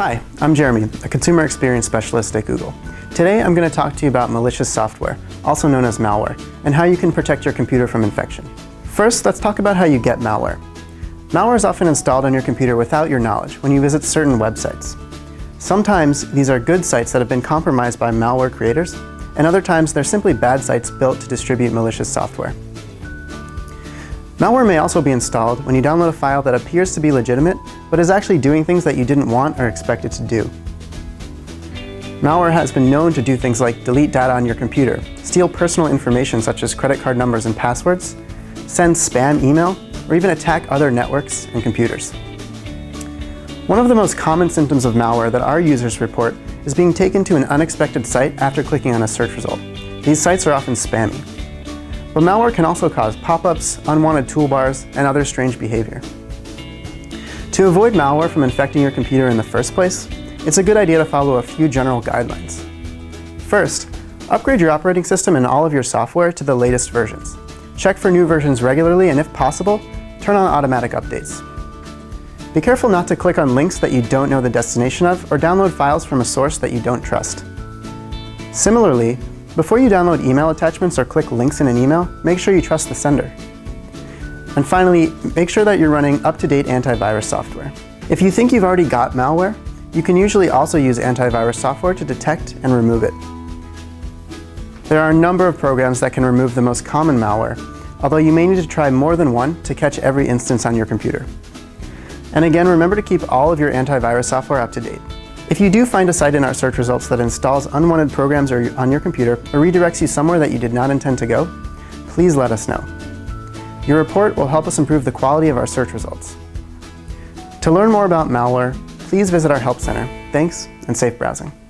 Hi, I'm Jeremy, a consumer experience specialist at Google. Today I'm going to talk to you about malicious software, also known as malware, and how you can protect your computer from infection. First, let's talk about how you get malware. Malware is often installed on your computer without your knowledge when you visit certain websites. Sometimes these are good sites that have been compromised by malware creators, and other times they're simply bad sites built to distribute malicious software. Malware may also be installed when you download a file that appears to be legitimate, but is actually doing things that you didn't want or expect it to do. Malware has been known to do things like delete data on your computer, steal personal information such as credit card numbers and passwords, send spam email, or even attack other networks and computers. One of the most common symptoms of malware that our users report is being taken to an unexpected site after clicking on a search result. These sites are often spammy. But malware can also cause pop-ups, unwanted toolbars, and other strange behavior. To avoid malware from infecting your computer in the first place, it's a good idea to follow a few general guidelines. First, upgrade your operating system and all of your software to the latest versions. Check for new versions regularly, and if possible, turn on automatic updates. Be careful not to click on links that you don't know the destination of or download files from a source that you don't trust. Similarly, before you download email attachments or click links in an email, make sure you trust the sender. And finally, make sure that you're running up-to-date antivirus software. If you think you've already got malware, you can usually also use antivirus software to detect and remove it. There are a number of programs that can remove the most common malware, although you may need to try more than one to catch every instance on your computer. And again, remember to keep all of your antivirus software up to date. If you do find a site in our search results that installs unwanted programs on your computer or redirects you somewhere that you did not intend to go, please let us know. Your report will help us improve the quality of our search results. To learn more about malware, please visit our Help Center. Thanks, and safe browsing.